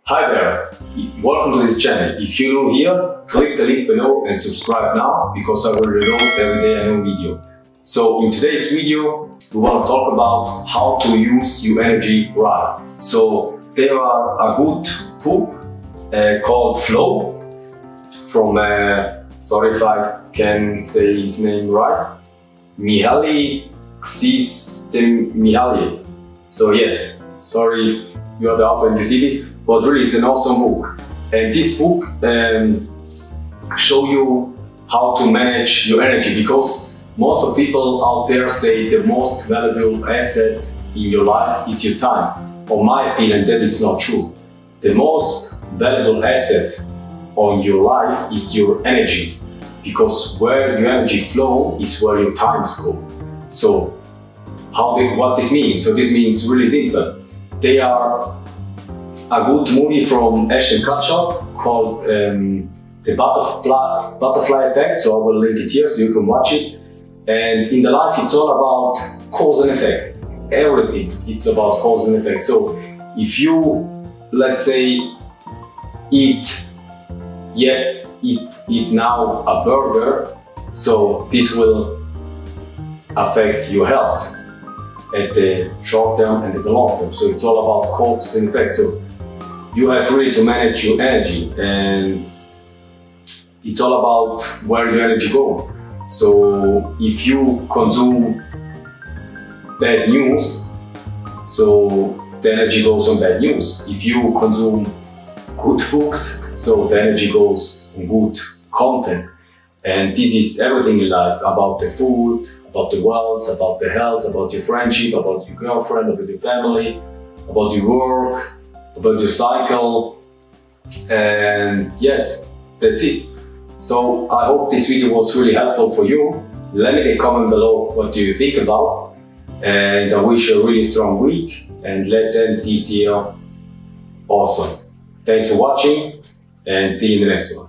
Hi there, welcome to this channel. If you're new here, click the link below and subscribe now because I will reload every day a new video. So in today's video, we want to talk about how to use your energy right. So there are a good book called Flow from, sorry if I can say his name right, Mihaly Csikszentmihalyi. So yes, sorry if you are the author and you see this, but really it's an awesome book. And this book show you how to manage your energy, because most of people out there say the most valuable asset in your life is your time. In my opinion, that is not true. The most valuable asset on your life is your energy, because where your energy flow is where your times go. So what this means? So this means really simple. They are a good movie from Ashton Kutcher called The Butterfly Effect, so I will link it here so you can watch it. And in the life it's all about cause and effect. Everything, it's about cause and effect. So if you, let's say, eat now a burger, so this will affect your health at the short term and at the long term. So it's all about cause and effect. So you have really to manage your energy, and it's all about where your energy goes. So if you consume bad news, so the energy goes on bad news. If you consume good books, so the energy goes on good content. And this is everything in life, about the food, about the wealth, about the health, about your friendship, about your girlfriend, about your family, about your work, about your cycle. And yes, that's it. So I hope this video was really helpful for you. Let me comment below what do you think about, and I wish you a really strong week, and let's end this year awesome. Thanks for watching and see you in the next one.